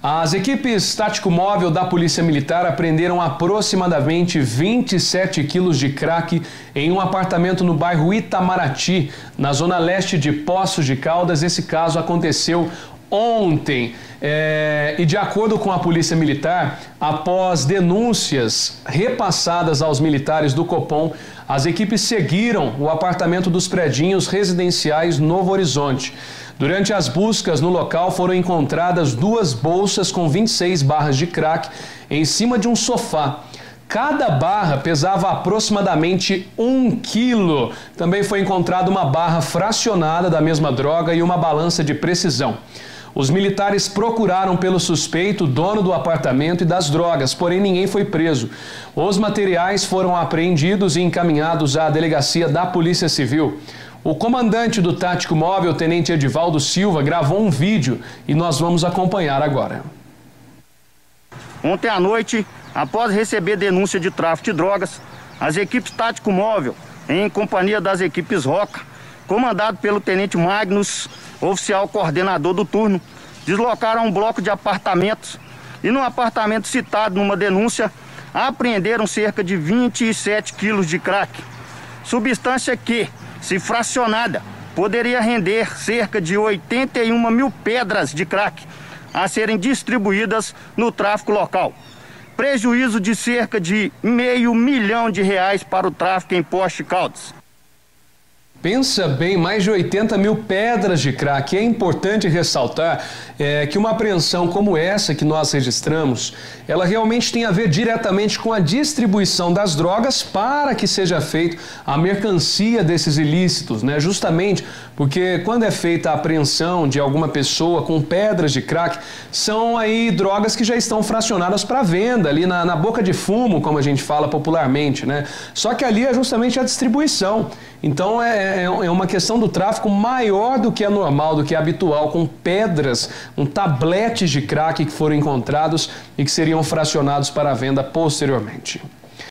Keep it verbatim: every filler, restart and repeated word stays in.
As equipes tático-móvel da Polícia Militar apreenderam aproximadamente vinte e sete quilos de crack em um apartamento no bairro Itamaraty, na zona leste de Poços de Caldas. Esse caso aconteceu ontem. É, e de acordo com a Polícia Militar, após denúncias repassadas aos militares do Copom, as equipes seguiram o apartamento dos predinhos residenciais Novo Horizonte. Durante as buscas no local foram encontradas duas bolsas com vinte e seis barras de crack em cima de um sofá. Cada barra pesava aproximadamente um quilo. Também foi encontrada uma barra fracionada da mesma droga e uma balança de precisão. Os militares procuraram pelo suspeito, dono do apartamento e das drogas, porém ninguém foi preso. Os materiais foram apreendidos e encaminhados à delegacia da Polícia Civil. O comandante do Tático Móvel, Tenente Edivaldo Silva, gravou um vídeo e nós vamos acompanhar agora. Ontem à noite, após receber denúncia de tráfico de drogas, as equipes Tático Móvel, em companhia das equipes Roca, comandado pelo Tenente Magnus, oficial coordenador do turno, deslocaram um bloco de apartamentos e no apartamento citado numa denúncia, apreenderam cerca de vinte e sete quilos de crack, substância que, se fracionada, poderia render cerca de oitenta e uma mil pedras de crack a serem distribuídas no tráfico local. Prejuízo de cerca de meio milhão de reais para o tráfico em Poços de Caldas. Pensa bem, mais de oitenta mil pedras de crack. É importante ressaltar é, que uma apreensão como essa que nós registramos, ela realmente tem a ver diretamente com a distribuição das drogas para que seja feita a mercancia desses ilícitos, né? Justamente porque quando é feita a apreensão de alguma pessoa com pedras de crack, são aí drogas que já estão fracionadas para venda, ali na, na boca de fumo, como a gente fala popularmente, né? Só que ali é justamente a distribuição. Então é, é uma questão do tráfico maior do que é normal, do que é habitual, com pedras, com tabletes de crack que foram encontrados e que seriam fracionados para a venda posteriormente.